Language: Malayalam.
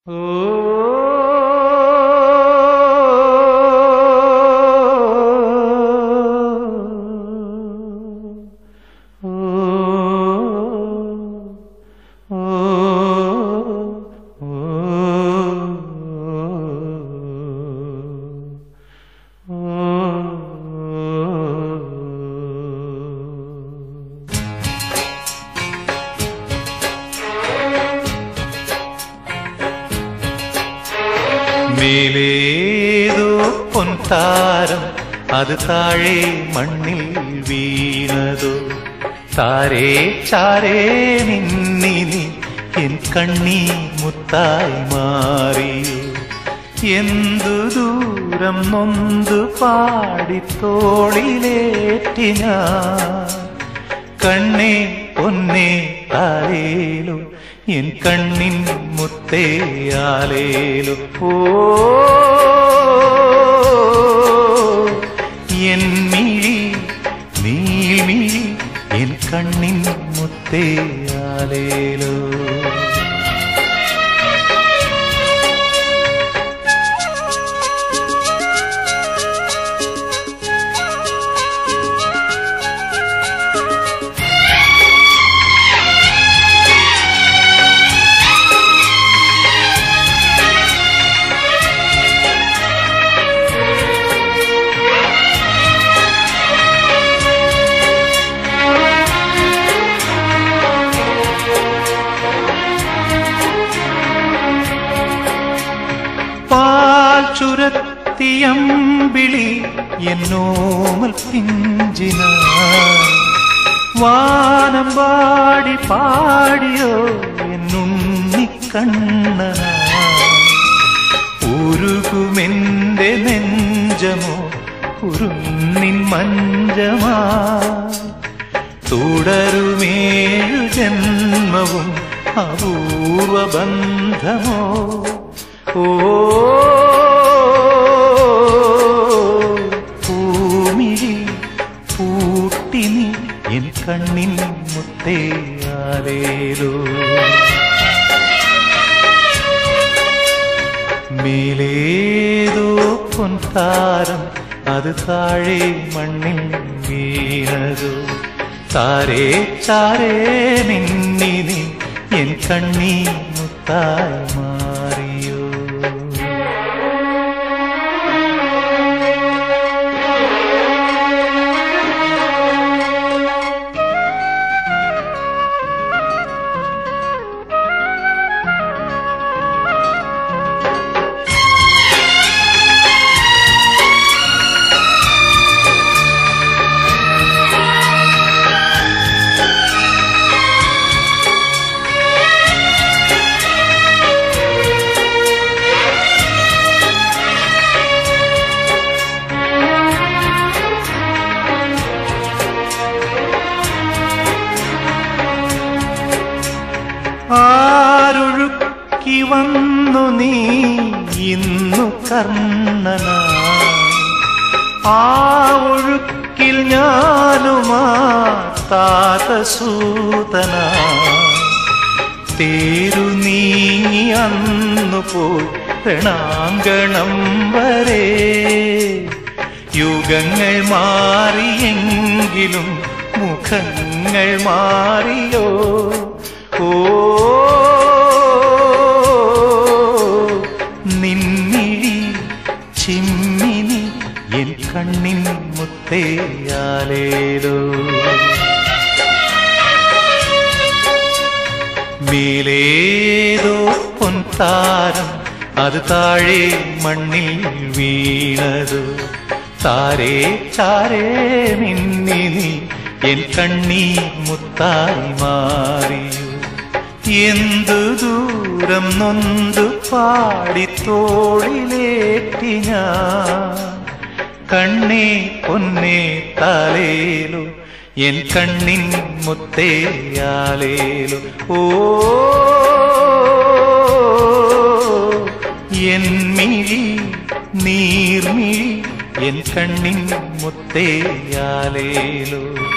മേലേതോ പൊൻതാരം അത് താഴെ മണ്ണിൽ വീണതോ താരേ ചാരേ നിന്നിനി എൻ കണ്ണീർ മുത്തായി മാറിയോ എന്തു ദൂരം നൊന്തു പാടിത്തോളിലേറ്റി ഞാൻ കണ്ണേ പൊന്നേ താരേലോ എൻ കണ്ണിൻ മുത്തേയാലേലോ ഓ എൻ മിഴി നീൾമിഴി എൻ കണ്ണിൻ മുത്തേയാലേലോ ചുരത്തിയമ്പിളി എന്നോമൽ പിഞ്ചിന വാനം പാടി പാടിയോ എന്നുണ്ണിക്കണ്ണന ഉരുകുമെന്റെ നെഞ്ചമോ കുരുന്നിൻ മഞ്ചമാ തുടരുമേഴു ജന്മവും അപൂർവ ബന്ധമോ ഓ പൂട്ടിനി എൻ കണ്ണിൻ മുത്തേയാലേലോ മേലേതോ പൊൻതാരം അത് താഴെ മണ്ണിൽ വീണതോ താരേ ചാരേ നിന്നിനി എൻ കണ്ണീർ മുത്തായി മാറിയോ ആരൊഴുക്കി വന്നു നീ ഇന്നു കർണന ആ ഒഴുക്കിൽ ഞാനുമാ താതസൂതന തേരു നീങ്ങി അന്നു പോയി രണാങ്കണം വരെ യുഗങ്ങൾ മാറിയെങ്കിലും മുഖങ്ങൾ മാറിയോ ഓ നിന്നിഴി ചിമ്മിനി എൻ കണ്ണിൻ മുത്തേയാലേലോ മേലേതോ പൊൻതാരം അത് താഴെ മണ്ണിൽ വീണതോ താരേ ചാരേ നിന്നിനി എൻ കണ്ണീർ മുത്തായി മാറിയോ എന്തു ദൂരം നൊന്തു പാടിത്തോളിലേറ്റി ഞാൻ കണ്ണേ പൊന്നേ താലേലോ എൻ കണ്ണിൻ മുത്തേയാലേലോ ഓ എൻ മിഴി നീർമിഴി എൻ കണ്ണിൻ മുത്തേയാലേലോ